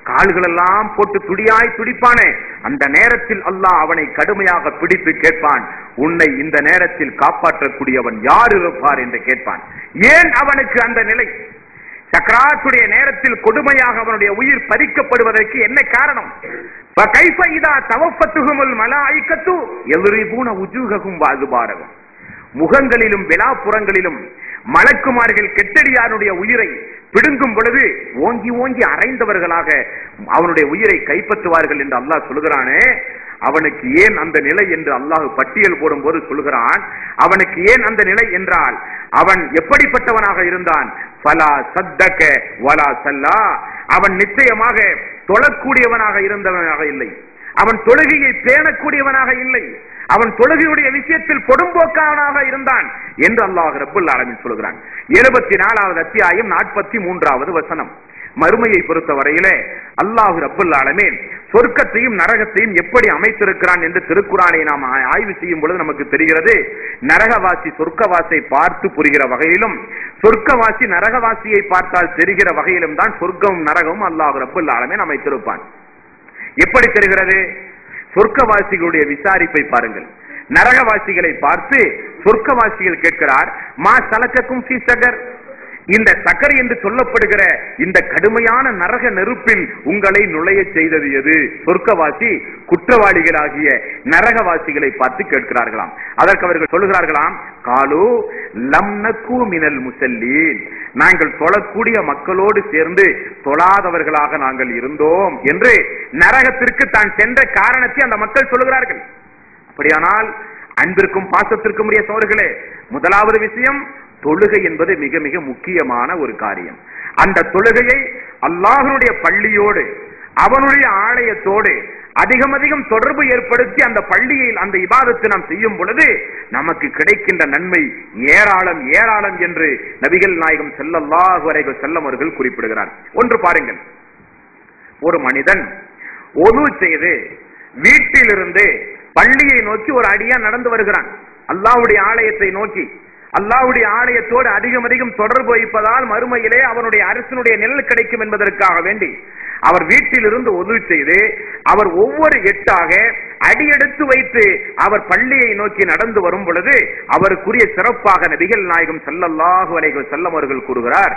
கால்கள் எல்லாம் போட்டு துடியாய் துடிப்பானே, அந்த நேரத்தில் அல்லாஹ் அவனை கடுமையாக பிடித்து கேட்பான், உன்னை இந்த நேரத்தில் காப்பாற்றக்கூடியவன் யார் இருப்பார் என்று கேட்பான். ஏன் அவனுக்கு அந்த நிலை? சக்ராத்துடைய நேரத்தில் கொடுமையாக அவனுடைய உயிர் பறிக்கப்படுவதற்கு என்ன காரணம்? முகங்களிலும் விழாப்புறங்களிலும் மலக்குமார்கள் கெட்டடியாருடைய உயிரை பிடுங்கும் பொழுது ஓங்கி ஓங்கி அறைந்தவர்களாக அவனுடைய உயிரை கைப்பற்றுவார்கள் என்று அல்லாஹ் சொல்கிறானே, அவனுக்கு ஏன் அந்த நிலை என்று அல்லாஹ் பட்டியல் போடும் போது சொல்கிறான். அவனுக்கு ஏன் அந்த நிலை என்றால் அவன் எப்படிப்பட்டவனாக இருந்தான்? ஃபலா சத்தக வலா சல்லா, அவன் நிச்சயமாக தொழக்கூடியவனாக இருந்தவனாக இல்லை, அவன் தொழுகையை பேணக்கூடியவனாக இல்லை, அவன் தொழுகையுடைய விஷயத்தில் கொடும்போக்கானாக இருந்தான் என்று அல்லாஹ் ரப்பல் ஆலமீன் சொல்கிறான். 74வது அத்தியாயம் 43வது வசனம். மறுமையை பொறுத்தவரையிலே அல்லாஹ் ரப்பல் ஆலமீன் சொர்க்கத்தையும் நரகத்தையும் எப்படி அமைத்திருக்கிறான் என்று திருக்குர்ஆனை நாம் ஆய்வு செய்யும் பொழுது நமக்கு தெரிகிறது. நரகவாசி சொர்க்கவாசியை பார்த்து புரிகிற வகையிலும், சொர்க்கவாசி நரகவாசியை பார்த்தால் தெரிகிற வகையிலும் தான் சொர்க்கமும் நரகமும் அல்லாஹ் ரப்பல் ஆலமீன் அமைத்திருப்பான். எப்படி தெரிகிறது? சொர்க்கவாசிகளுடைய விசாரிப்பை பாருங்கள். நரகவாசிகளை பார்த்து சொர்க்கவாசிகள் கேட்கிறார், மா சலக்கக்கும் ஃபீ ஸகர், இந்த சகர் என்று சொல்லப்படுகிற இந்த கடுமையான நரக நெருப்பில் உங்களை நுழைய செய்தது எது? சொர்க்கவாசி குற்றவாளிகளாகிய நரகவாசிகளை பார்த்து கேட்கிறார்களாம். அதற்கு அவர்கள் சொல்லுகிறார்களாம், காலு லம் நகு மினல் முஸல்லீன், நாங்கள் தொழக்கூடிய மக்களோடு சேர்ந்து தொழாதவர்களாக நாங்கள் இருந்தோம் என்று நரகத்திற்கு தான் சென்ற காரணத்தை அந்த மக்கள் சொல்லுகிறார்கள். அப்படியானால் அன்பிற்கும் பாசத்திற்கும் உரிய சோர்களே, முதலாவது விஷயம், தொழுகை என்பது மிக மிக முக்கியமான ஒரு காரியம். அந்த தொழுகையை அல்லாஹ்வுடைய பள்ளியோடு அவனுடைய ஆலயத்தோடு அதிகம் அதிகம் தொடர்பு ஏற்படுத்தி அந்த பள்ளியில் அந்த இபாதத்தை நாம் செய்யும் பொழுது நமக்கு கிடைக்கின்ற நன்மை ஏராளம் ஏராளம் என்று நபிகள் நாயகம் ஸல்லல்லாஹு அலைஹி வஸல்லம் அவர்கள் குறிப்பிடுகிறார். ஒன்று பாருங்கள், ஒரு மனிதன் ஒது செய்து வீட்டிலிருந்து பள்ளியை நோக்கி ஒரு அடியா நடந்து வருகிறான். அல்லாஹ்வுடைய ஆலயத்தை நோக்கி, அல்லாஹ்வுடைய ஆலயத்தோடு அதிகம் அதிகம் தொடர்பு வைப்பதால் மறுமையிலே அவனுடைய அரசனுடைய நிழல் கிடைக்கும் என்பதற்காக வேண்டி அவர் வீட்டிலிருந்து ஒது செய்து அவர் ஒவ்வொரு எட்டாக அடியெடுத்து வைத்து அவர் பள்ளியை நோக்கி நடந்து வரும் பொழுது அவருக்குரிய சிறப்பாக நபிகள் நாயகம் ஸல்லல்லாஹு அலைஹி வஸல்லம் அவர்கள் கூறுகிறார்,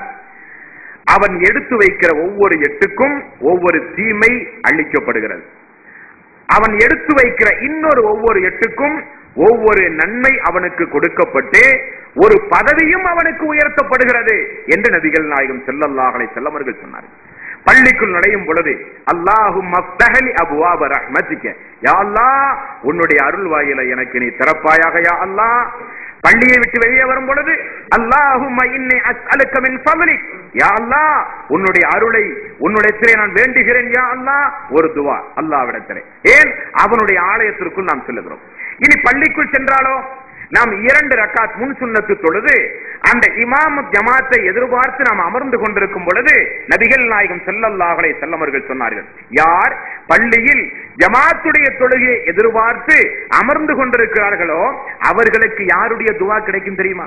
அவன் எடுத்து வைக்கிற ஒவ்வொரு எட்டுக்கும் ஒவ்வொரு தீமை அளிக்கப்படுகிறது, அவன் எடுத்து வைக்கிற இன்னொரு ஒவ்வொரு எட்டுக்கும் ஒவ்வொரு நன்மை அவனுக்கு கொடுக்கப்பட்டு ஒரு பதவியும் அவனுக்கு உயர்த்தப்படுகிறது என்று நபிகள் நாயகம் ஸல்லல்லாஹு அலைஹி வஸல்லம் அவர்கள் சொன்னார்கள். பள்ளிக்குள் நுழையும் பொழுது அல்லாஹும்ம ஃப்தஹ்லி அப்வாப ரஹ்மத்திக, யா அல்லாஹ் உன்னுடைய அருள் வாயிலை எனக்கு நீ திறப்பாயாக யா அல்லாஹ். பள்ளியை விட்டு வெளியே வரும் பொழுது அல்லாஹும்ம இன்னி அஸ்அலுக மின் ஃபضلிக், யா அல்லாஹ் உன்னுடைய அருளை உன்னுடையத்திலே நான் வேண்டுகிறேன் யா அல்லாஹ். ஒரு துவா அல்லாஹ்விடத்திலே. ஏன்? அவனுடைய ஆலயத்திற்குள் நாம் செல்லுகிறோம். இனி பள்ளிக்குள் சென்றாலோ நாம் 2 ரக்காத் முன் சுன்னத்து தொழுது அந்த இமாம் ஜமாத்தை எதிர்பார்த்து நாம் அமர்ந்து கொண்டிருக்கும் பொழுது நபிகள் நாயகம் ஸல்லல்லாஹு அலைஹி வஸல்லம் அவர்கள் சொன்னார்கள், யார் பள்ளியில் ஜமாத்துடைய தொழுகையை எதிர்பார்த்து அமர்ந்து கொண்டிருக்கிறார்களோ அவர்களுக்கு யாருடைய துவா கிடைக்கும் தெரியுமா?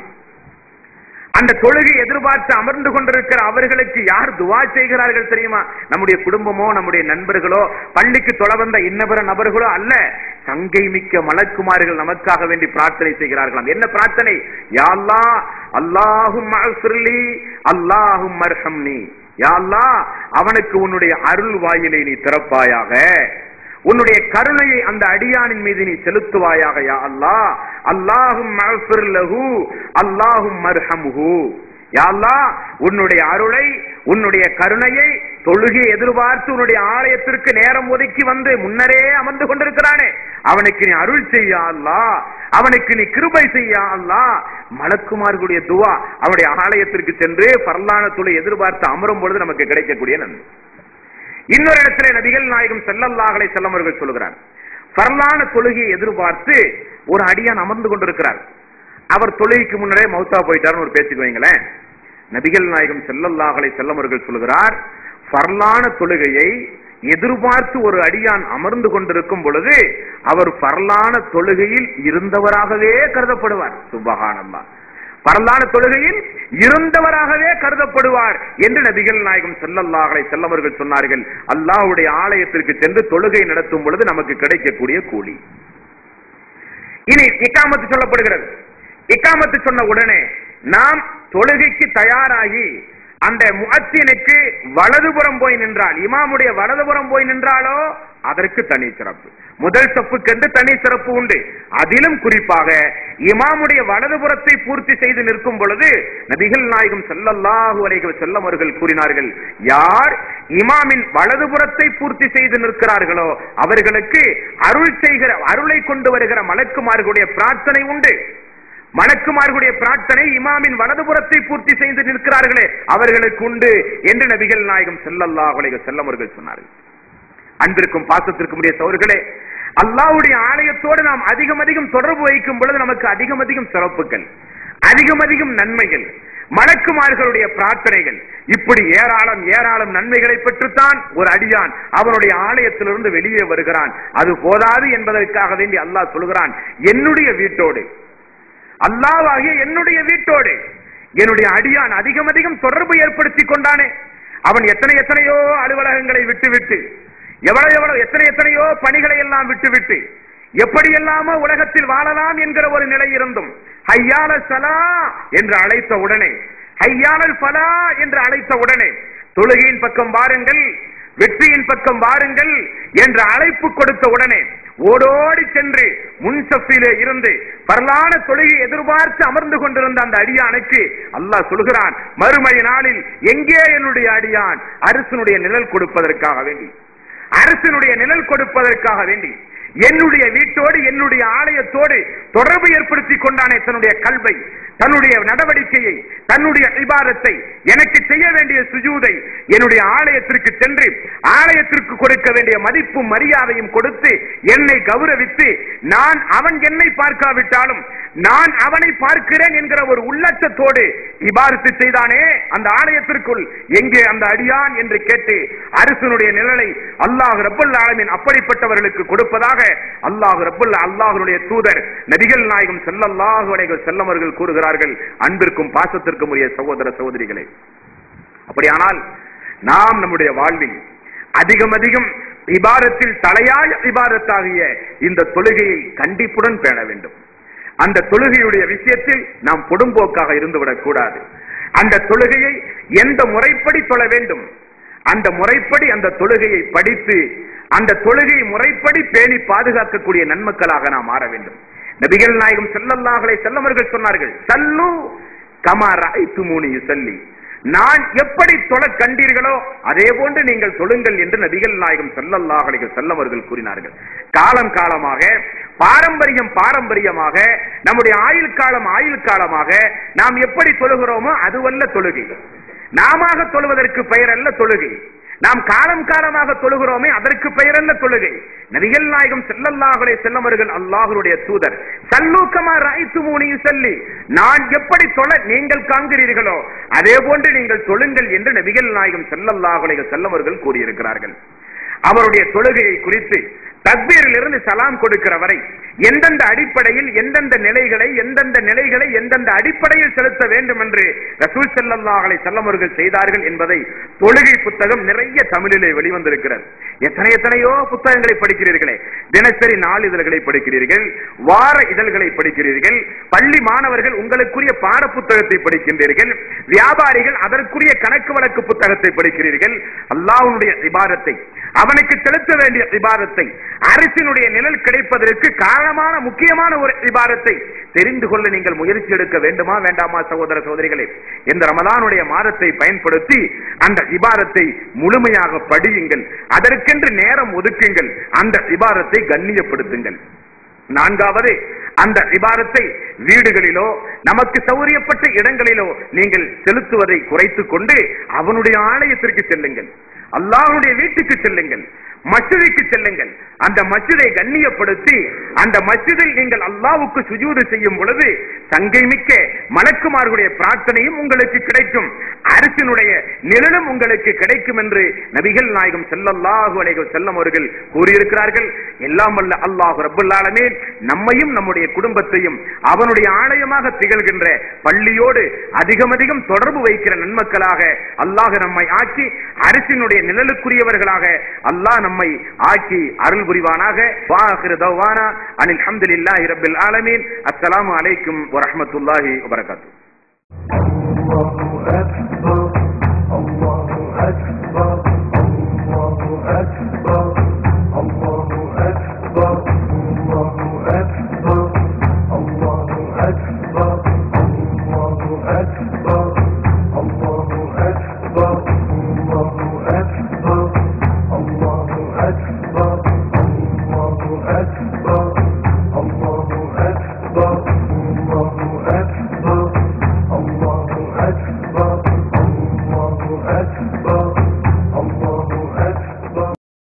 அந்த தொழுகை எதிர்பார்த்து அமர்ந்து கொண்டிருக்கிற அவர்களுக்கு யார் துவா செய்கிறார்கள் தெரியுமா? நம்முடைய குடும்பமோ நம்முடைய நண்பர்களோ பள்ளிக்கு தொழ வந்த இன்னபிற நபர்களோ அல்ல, சங்கை மிக்க மலக்குமார்கள் நமக்காக வேண்டி பிரார்த்தனை செய்கிறார்களாம். என்ன பிரார்த்தனை? யா அல்லாஹ் அல்லாஹும்ம அஃபிர்லி அல்லாஹும்ம அர்ஹம்னி, யா அல்லாஹ் அவனுக்கு உன்னுடைய அருள் வாயிலை நீ திறப்பாயாக, உன்னுடைய கருணையை அந்த அடியானின் மீது நீ செலுத்துவாயாக யா அல்லாஹ். அல்லாஹும்ம அஃபிர் லஹு அல்லாஹும்ம அர்ஹம்ஹு, யா அல்லாஹ் உன்னுடைய அருளை உன்னுடைய கருணையை தொழுகை எதிர்பார்த்து உன்னுடைய ஆலயத்திற்கு நேரம் ஒதுக்கி வந்து முன்னரே அமர்ந்து கொண்டிருக்கிறானே அவனுக்கு நீ அருள் செய்யா அல்லாஹ், அவனுக்கு நீ கிருபை செய்யா அல்லாஹ். மலக்குமார்களுடைய துவா அவனுடைய ஆலயத்திற்கு சென்று பரலான தொழுகை எதிர்பார்த்து அமரும் பொழுது நமக்கு கிடைக்கக்கூடிய நன்மை. இன்னொரு இடத்திலே நபிகள் நாயகம் ஸல்லல்லாஹு அலைஹி வஸல்லம் அவர்கள் சொல்கிறார், பரலான தொழுகையை எதிர்பார்த்து ஒரு அடியான் அமர்ந்து கொண்டிருக்கிறார், அவர் தொழுகைக்கு முன்னரே மௌத்தா போயிட்டாருன்னு ஒரு பேச்சுக்கு வைங்களேன். நபிகள் நாயகம் ஸல்லல்லாஹு அலைஹி வஸல்லம் அவர்கள் சொல்கிறார், பரலான தொழுகையை எதிர்பார்த்து ஒரு அடியான் அமர்ந்து கொண்டிருக்கும் பொழுது அவர் பரலான தொழுகையில் இருந்தவராகவே கருதப்படுவார். சுப்ஹானல்லாஹ். பரலான தொழுகையில் இருந்தவராகவே கருதப்படுவார் என்று நபிகள் நாயகம் ஸல்லல்லாஹு அலைஹி வஸல்லம் அவர்கள் சொன்னார்கள். அல்லாஹ்வுடைய ஆலயத்திற்கு சென்று தொழுகை நடத்தும் பொழுது நமக்கு கிடைக்கக்கூடிய கூலி. இனி இக்காமத்து சொல்லப்படுகிறது. இக்காமத்து சொன்ன உடனே நாம் தொழுகைக்கு தயாராகி அந்த முஅத்தினுக்கு வலதுபுறம் போய் நின்றால், இமாமுடைய வலதுபுறம் போய் நின்றாலோ அதற்கு தனி சிறப்பு. முதல் சப்புக்கென்று தனி சிறப்பு உண்டு. அதிலும் குறிப்பாக இமாமுடைய வலதுபுறத்தை பூர்த்தி செய்து நிற்கும் பொழுது நபிகள் நாயகம் ஸல்லல்லாஹு அலைஹி வஸல்லம் அவர்கள் கூறினார்கள், யார் இமாமின் வலதுபுறத்தை பூர்த்தி செய்து நிற்கிறார்களோ அவர்களுக்கு அருளை கொண்டு வருகிற மலக்குமார்களுடைய பிரார்த்தனை உண்டு. மலக்குமார்களுடைய பிரார்த்தனை இமாமின் வலதுபுறத்தை பூர்த்தி செய்து நிற்கிறார்களே அவர்களுக்கு உண்டு என்று நபிகள் நாயகம் ஸல்லல்லாஹு அலைஹி வஸல்லம் அவர்கள் சொன்னார்கள். அன்பிற்கும் பாசத்திற்கும் உரிய சகோதரர்களே, அல்லாஹ்வுடைய ஆலயத்தோடு நாம் அதிகம் தொடர்பு வைக்கும் பொழுது நமக்கு அதிகம் சிறப்புகள், அதிகம் நன்மைகள், மலக்குமார்களுடைய பிரார்த்தனைகள், இப்படி ஏராளம் நன்மைகளை பெற்றுத்தான் ஒரு அடியான் அவனுடைய ஆலயத்திலிருந்து வெளியே வருகிறான். அது போதாது என்பதற்காக வேண்டி அல்லாஹ் சொல்கிறான், என்னுடைய வீட்டோடு, அல்லாஹ்வாகிய என்னுடைய வீட்டோடு என்னுடைய அடியான் அதிகம் தொடர்பு ஏற்படுத்தி கொண்டானே, அவன் எத்தனையோ அலுவலகங்களை விட்டுவிட்டு, எத்தனையோ பணிகளை எல்லாம் விட்டுவிட்டு, எப்படியெல்லாமோ உலகத்தில் வாழலாம் என்கிற ஒரு நிலை இருந்தும் ஹய்யால ஸலா என்று அழைத்த உடனே, ஹய்யாலல் ஃபலா என்று அழைத்த உடனே, தொழுகையின் பக்கம் வாருங்கள், வெற்றியின் பக்கம் வாருங்கள் என்ற அழைப்பு கொடுத்த உடனே ஓடோடி சென்று முன்சஃபிலே இருந்து பரலான தொழுகை எதிர்பார்த்து அமர்ந்து கொண்டிருந்த அந்த அடியானுக்கு அல்லாஹ் சொல்கிறான், மறுமை நாளில் எங்கே என்னுடைய அடியான்? அரசனுடைய நிழல் கொடுப்பதற்காக வேண்டி, அரசனுடைய நிழல் கொடுப்பதற்காக வேண்டி என்னுடைய வீட்டோடு என்னுடைய ஆலயத்தோடு தொடர்பு ஏற்படுத்தி கொண்டானே, தன்னுடைய கல்வை, தன்னுடைய நடவடிக்கையை, தன்னுடைய இபாதத்தை, எனக்கு செய்ய வேண்டிய சுஜூதை என்னுடைய ஆலயத்திற்கு சென்று ஆலயத்திற்கு கொடுக்க வேண்டிய மதிப்பும் மரியாதையும் கொடுத்து என்னை கௌரவித்து, நான் அவன் என்னை பார்க்காவிட்டாலும் நான் அவனை பார்க்கிறேன் என்கிற ஒரு உள்ளச்சத்தோடு இபாதத்து செய்தானே அந்த ஆலயத்திற்குள் எங்கே அந்த அடியான் என்று கேட்டு அரசனுடைய நிழலை அல்லாஹ் ரப்பல் ஆலமீன் அப்படிப்பட்டவர்களுக்கு கொடுப்பதாக அல்லாஹ்வுடைய தூதர் நபிகள் நாயகம் ஸல்லல்லாஹு அலைஹி வஸல்லம் அவர்கள் கூறுகிறார்கள். அன்பிற்கும் பாசத்திற்கும் உரிய சகோதர சகோதரிகளே, அப்படியானால் நாம் நம்முடைய வாழ்வில் அதிகம் இபாதத்தில் தலையாய இபாதத்தாகிய இந்த தொழுகையை கண்டிப்புடன் பேண வேண்டும். அந்த தொழுகையுடைய விஷயத்தில் நாம் பொடும்போக்காக இருந்துவிடக் கூடாது. அந்த தொழுகையை எந்த முறைப்படி தொழ வேண்டும், அந்த முறைப்படி அந்த தொழுகையை படித்து அந்த தொழுகை முறைப்படி பேணி பாதுகாக்கக்கூடிய நன்மக்களாக நாம் மாற வேண்டும். நபிகள் நாயகம் ஸல்லல்லாஹு அலைஹி வஸல்லம் அவர்கள் சொன்னார்கள், சல்லு கமா ரஅய்துமூனி யுஸல்லி, நான் எப்படி தொழ கண்டீர்களோ அதே போன்று நீங்கள் தொழுங்கள் என்று நபிகள் நாயகம் ஸல்லல்லாஹு அலைஹி வஸல்லம் அவர்கள் கூறினார்கள். காலமாக பாரம்பரியமாக நம்முடைய ஆயுள் காலமாக நாம் எப்படி தொழுகிறோமோ அதுவல்ல தொழுகை. நாம தொழுவதற்கு பெயர் அல்ல தொழுகை. நாம் காலமாக தொழுகிறோமே அதற்கு பெயர் அல்ல தொழுகை. நபிகள் நாயகம் ஸல்லல்லாஹு அலைஹி வஸல்லம் அவர்கள் அல்லாஹ்வுடைய தூதர், சல்லு கமா ரஅய்துமூனி யுஸல்லி, நான் எப்படி தொழ நீங்கள் காண்கிறீர்களோ அதே போன்று நீங்கள் தொழுங்கள் என்று நபிகள் நாயகம் ஸல்லல்லாஹு அலைஹி வஸல்லம் அவர்கள் கூறியிருக்கிறார்கள். அவருடைய தொழுகையை குறித்து தக்பீரில் இருந்து சலாம் கொடுக்கிற வரை எந்தெந்த அடிப்படையில் எந்தெந்த நிலைகளை எந்தெந்த அடிப்படையில் செலுத்த வேண்டும் என்று ரசூல் ஸல்லல்லாஹு அலைஹி வஸல்லம் அவர்கள் செய்தார்கள் என்பதை தொழுகை புத்தகம் நிறைய தமிழிலே வெளிவந்திருக்கிறது. எத்தனையோ புத்தகங்களை படிக்கிறீர்களே, தினசரி நாளிதழ்களை படிக்கிறீர்கள், வார இதழ்களை படிக்கிறீர்கள், பள்ளி மாணவர்கள் உங்களுக்குரிய பாட புத்தகத்தை படிக்கின்றீர்கள், வியாபாரிகள் அதற்குரிய கணக்கு வழக்கு புத்தகத்தை படிக்கிறீர்கள். அல்லாஹ்வுடைய இபாதத்தை, அவனுக்கு செலுத்த வேண்டிய இபாதத்தை, அரசினுடைய நிழல் கிடைப்பதற்கு காரணமான முக்கியமான ஒரு இபாதத்தை தெரிந்து கொள்ள நீங்கள் முயற்சி எடுக்க வேண்டுமா வேண்டாமா சகோதர சகோதரிகளே? இந்த ரமலானுடைய மாதத்தை பயன்படுத்தி அந்த இபாதத்தை முழுமையாக படியுங்கள், அதற்கென்று நேரம் ஒதுக்குங்கள், அந்த இபாதத்தை கண்ணியப்படுத்துங்கள். நான்காவது, அந்த இபாதத்தை வீடுகளிலோ நமக்கு சௌகரியப்பட்ட இடங்களிலோ நீங்கள் செலுத்துவதை குறைத்துக் கொண்டு அவனுடைய ஆலயத்திற்கு செல்லுங்கள். அல்லாஹ்வுடைய வீட்டுக்கு செல்லுங்கள், மஸ்ஜிதுக்கு செல்லுங்கள். அந்த மஸ்ஜிதை கண்ணியப்படுத்தி அந்த மஸ்ஜிதில் நீங்கள் அல்லாஹ்வுக்கு சுஜூது செய்யும் பொழுது சங்கை மிக்க மலக்குமார்களுடைய பிரார்த்தனையும் உங்களுக்கு கிடைக்கும், அரசினுடைய நிழலும் உங்களுக்கு கிடைக்கும் என்று நபிகள் நாயகம் ஸல்லல்லாஹு அலைஹி வஸல்லம் அவர்கள் கூறியிருக்கிறார்கள். எல்லாம் வல்ல அல்லாஹ் ரப்பல் ஆலமீன் நம்மையும் நம்முடைய குடும்பத்தையும் அவனுடைய ஆலயமாக திகழ்கின்ற பள்ளியோடு அதிகம் தொடர்பு வைக்கிற நன்மக்களாக அல்லாஹ் நம்மை ஆக்கி அரசினுடைய நிழலுக்குரியவர்களாக அல்லாஹ் நம்மை ஆக்கி அருள் புரிவானாக. வாஹிரு தவானா அனில் ஹம்துலில்லாஹி ரப்பில் ஆலமீன். அஸ்ஸலாமு அலைக்கும் வரஹ்மத்துல்லாஹி வபரகாத்துஹு.